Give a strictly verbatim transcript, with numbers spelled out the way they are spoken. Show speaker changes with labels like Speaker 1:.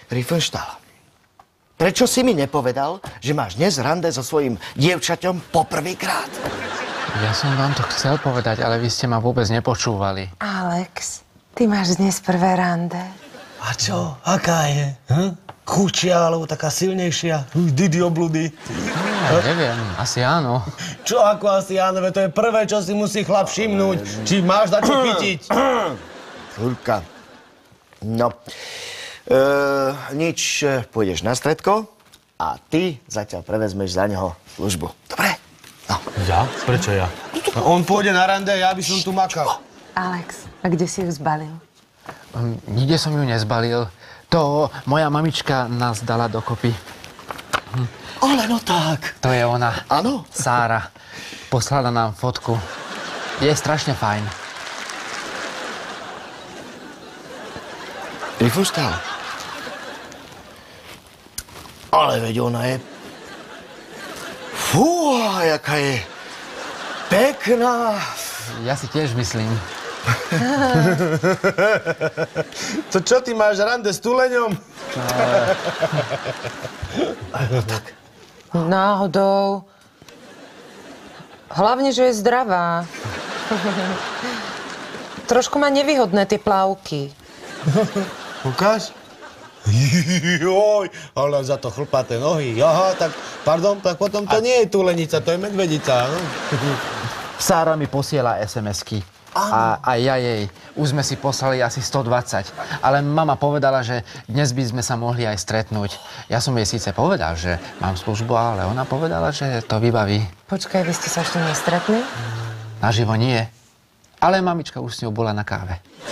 Speaker 1: Riefenstahl, prečo si mi nepovedal, že máš dnes rande so svojím dievčaťom poprvýkrát?
Speaker 2: Ja som vám to chcel povedať, ale vy ste ma vôbec nepočúvali.
Speaker 3: Alex, ty máš dnes prvé rande.
Speaker 4: A čo? Aká je? Hm? Chučia, alebo taká silnejšia? Didi obludy.
Speaker 2: Ja neviem, asi áno.
Speaker 4: Čo ako asi áno? To je prvé, čo si musí chlap všimnúť. Či máš za čo chytiť?
Speaker 1: Ľudka, no, e, nič, pôjdeš na stredko a ty zatiaľ prevezmeš za neho službu. Dobre? No.
Speaker 4: Ja? Prečo ja? On pôjde na rande, ja by som tu makal.
Speaker 3: Alex, a kde si ju zbalil?
Speaker 2: Um, nikde som ju nezbalil. To moja mamička nás dala dokopy.
Speaker 1: Hm. Ale no tak.
Speaker 2: To je ona.
Speaker 1: Áno?
Speaker 2: Sára. Poslala nám fotku. Je strašne fajn.
Speaker 1: Riefenstahl. Ale veď ona je... Fúha, jaká je pekná.
Speaker 2: Ja si tiež myslím.
Speaker 4: To čo, ty máš rande s tuleňom?
Speaker 1: No tak.
Speaker 3: Náhodou. Hlavne, že je zdravá. Trošku má nevýhodné tie plavky.
Speaker 4: Ukáž? Joj, ale za to chlpaté nohy. Aha, tak, pardon, tak potom to nie je tulenica, to je medvedica, no?
Speaker 2: Sára mi posiela es em esky. A, a ja jej. Už sme si poslali asi sto dvadsať. Ale mama povedala, že dnes by sme sa mohli aj stretnúť. Ja som jej síce povedal, že mám službu, ale ona povedala, že to vybaví.
Speaker 3: Počkaj, vy ste sa ešte nestretli?
Speaker 2: Naživo nie. Ale mamička už s ňou bola na káve.